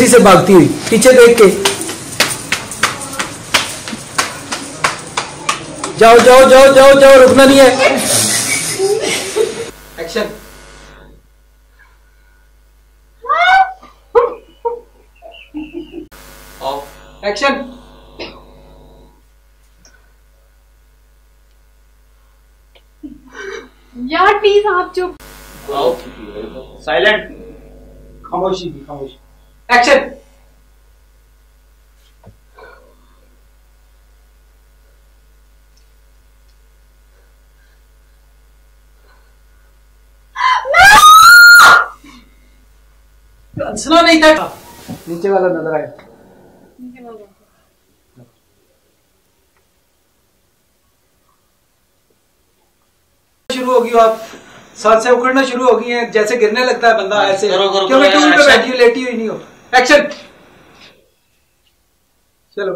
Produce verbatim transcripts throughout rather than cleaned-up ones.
से भागती हुई, पीछे देख के। जाओ जाओ जाओ जाओ जाओ, रुकना नहीं है। एक्शन। एक्शन। यार प्लीज आप चुप। साइलेंट। खामोशी की खामोशी। एक्शन। हंसना नहीं था। नीचे वाला नजर आया। शुरू होगी, आप साथ से उखड़ना शुरू हो गई हैं, जैसे गिरने लगता है बंदा ऐसे, क्योंकि टूल पे बैठी लेटी हुई नहीं हो। एक्शन। चलो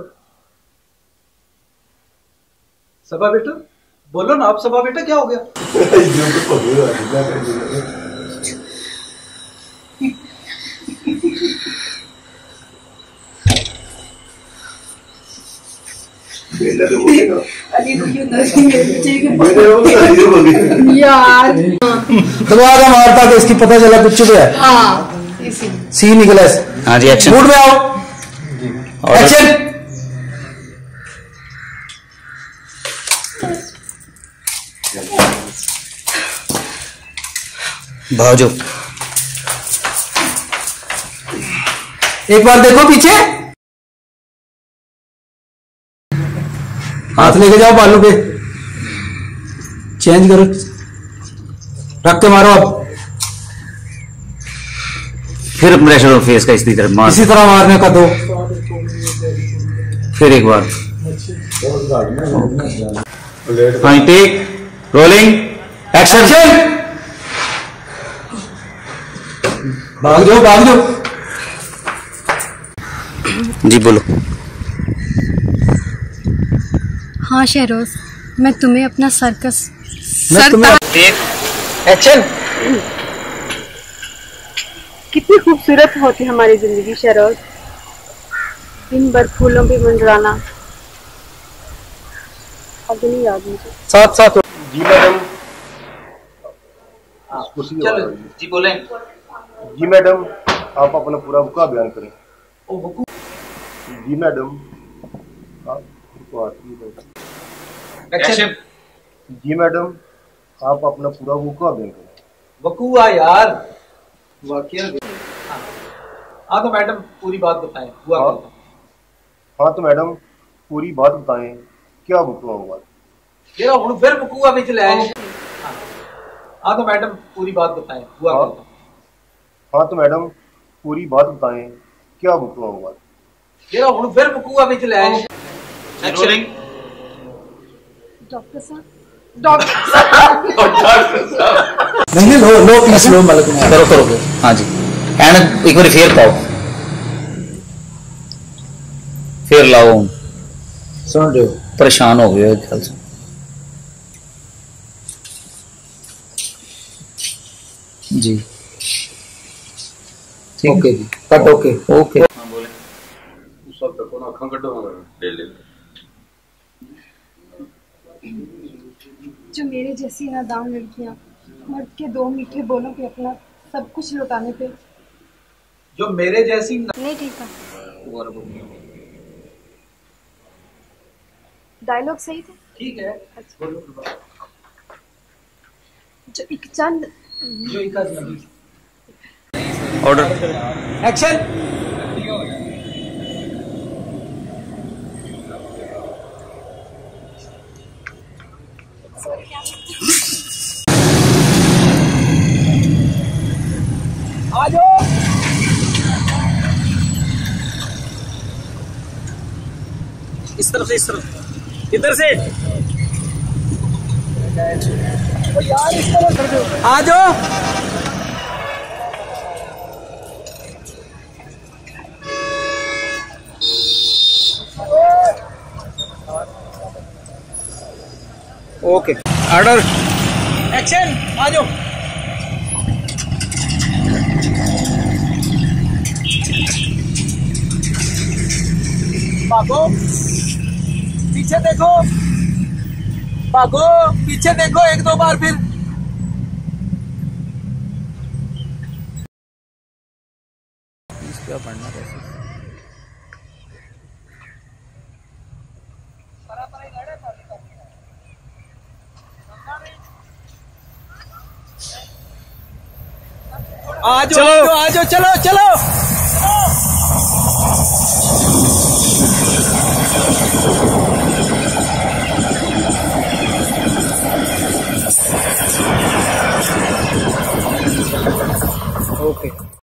सबा बेटा बोलो ना, आप सबा बेटा क्या हो गया? यार दोबारा मारता तो इसकी पता चला कुछ चुप है। हाँ सी निकला। हाँ जी एक्शन। मूड में आओ। एक्शन। भाजो। एक बार देखो पीछे, हाथ लेके जाओ बालू पे, चेंज करो, रख के मारो। अब फिर प्रेशर और फेस का इसी तरह मार, इसी तरह मारने का दो। फिर एक बार। हाँ टेक रोलिंग एक्शन। भाग जाओ भाग जाओ। जी बोलो। हाँ शहरोज, मैं तुम्हें अपना सर्कस मैं तुम्हें एक्शन। कितनी खूबसूरत होती हमारी जिंदगी शहरोज, दिन भर फूलों पे मंडराना। अब नहीं याद मुझे। साथ साथ। जी मैडम। चलो जी बोले। जी मैडम, आप अपना पूरा बुका बयान करें। जी मैडम, आप एक्शन। जी मैडम, आप अपना पूरा बुका बयान करें। वकूआ यार, वाकया। हाँ तो मैडम पूरी बात बताएं। हुआ हाँ, क्या? हाँ तो मैडम पूरी बात बताएं, क्या बुका हुआ? ये हूँ फिर वकूआ में चले आए। हाँ तो मैडम पूरी बात बताएं। हुआ हाँ, क्या? हाँ तो मैडम पूरी बात बताएं, क्या बुका हुआ? ये हूँ फिर वकूआ में चले आए। एक्शन। डॉक्टर साहब, डॉक्टर नहीं लो लो प्लीज लो मलक में करो करो। हाँ जी एंड एक बार फिर पाओ, फिर लाओ। सुन रहे हो? परेशान हो गए ख्याल से। जी ओके जी कट। Okay okay. जो मेरे जैसी नादान लड़कियां मर्द के दो मीठे बोलों पे अपना सब कुछ लुटाने पे। जो मेरे जैसी नहीं ठीक है, डायलॉग सही थे। ठीक है। जो एक चंद जो एक नबी। Order action. आ जाओ। इस तरफ से, इस तरफ, इधर से। यार इस तरह कर दो। आ जाओ। Okay order action. आ जाओ। भागो, पीछे देखो, भागो, पीछे देखो एक दो बार फिर। इसका पढ़ना कैसे? आ जाओ, आ जाओ, चलो चलो। ओके।